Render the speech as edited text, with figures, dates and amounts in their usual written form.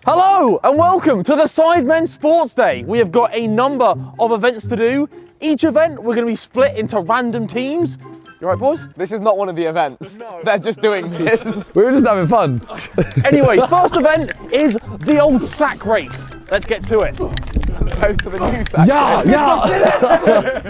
Hello and welcome to the Sidemen Sports Day. We have got a number of events to do. Each event we're going to be split into random teams. You right, boys? This is not one of the events. No. They're just doing this. We were just having fun. Anyway, first event is the old sack race. Let's get to it. Go to the new sack race. Yeah.